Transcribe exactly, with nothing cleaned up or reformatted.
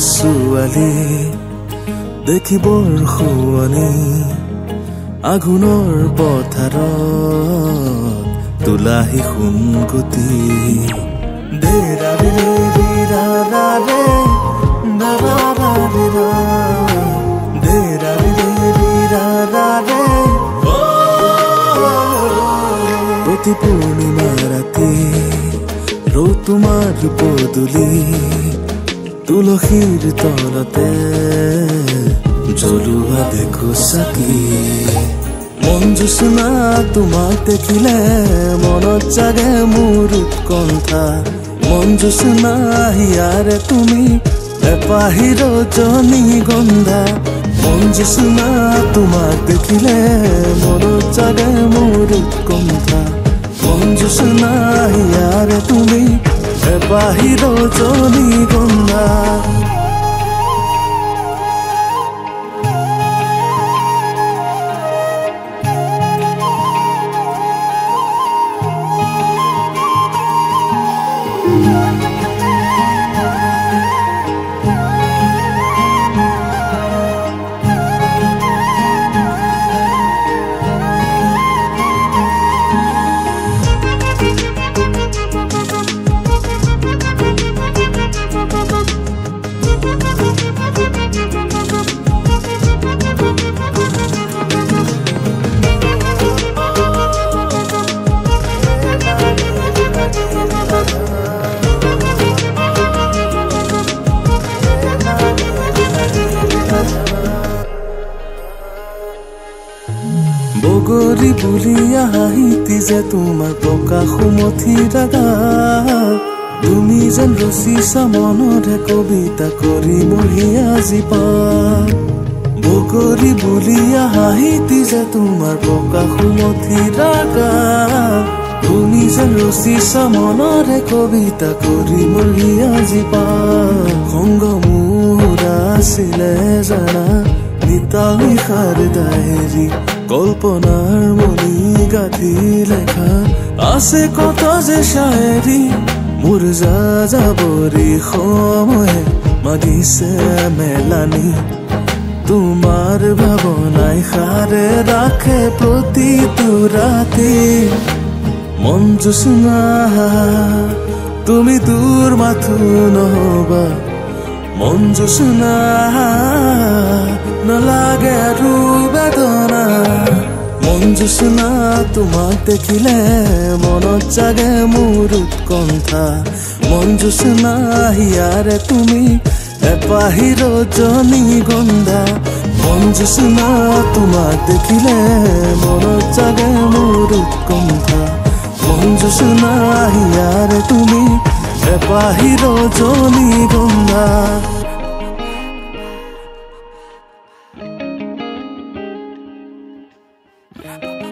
ছোৱালী দেখি বৰ শুৱনি আঘোণৰ পথাৰত তুলাহি সোণগুটি দেৰা ৰে ৰা ৰা ৰে না ৰা ৰা ৰে ৰা দেৰা ৰে ৰা ৰা ৰে প্ৰতি পূৰ্ণিমা ৰাতি ৰৌ তোমাৰ পদূলি তুলসীৰ তলতে জ্বলোৱা দেখো চাকি মন জোচনা তোমাক দেখিলে মনত জাগে মোৰ উৎকণ্ঠা মন জোচনা হিয়াৰে তুমি এপাহি ৰজনীগন্ধা মন জোচনা তোমাক দেখিলে মনত জাগে মোৰ উৎকণ্ঠা মন জোচনা হিয়াৰে তুমি এপাহি ৰজনীগন্ধা বগৰী বুলিয়া হাঁহিতি যে তোমাৰ প্ৰকাশ সুমথি দাদা তুমি যেন ৰচিছা মনৰে কবিতা কৰি মহিয়া জীপা বগৰী বুলিয়া হাঁহিতি যে তোমাৰ প্ৰকাশ সুমথি দাদা তুমি যেন ৰচিছা মনৰে কবিতা কৰি মহিয়া জীপা সংগ মোৰ আছিলে জানা নিতাই সাৰ দাহেৰি কল্পনাৰ মনি গাঁথি লেখা আছে কত যে শায়েৰী মোৰ যা যাবৰী সময়ে মাগিছে মেলানি তোমাৰ ভাৱনাই সাৰে ৰাখে প্ৰতিটো ৰাতি মন জোচনা তুমি দূৰ মাথো নহবা মন জোচনা নালাগে আৰু বেদনা মন জোচনা তোমাক দেখিলে মনত জাগে মোৰ উৎকণ্ঠা মন জোচনা হিয়াৰে তুমি এপাহি ৰজনীগন্ধা মন জোচনা তোমাক দেখিলে মনত জাগে মোৰ উৎকণ্ঠা মন জোচনা হিয়াৰে তুমি এপাহি ৰজনীগন্ধা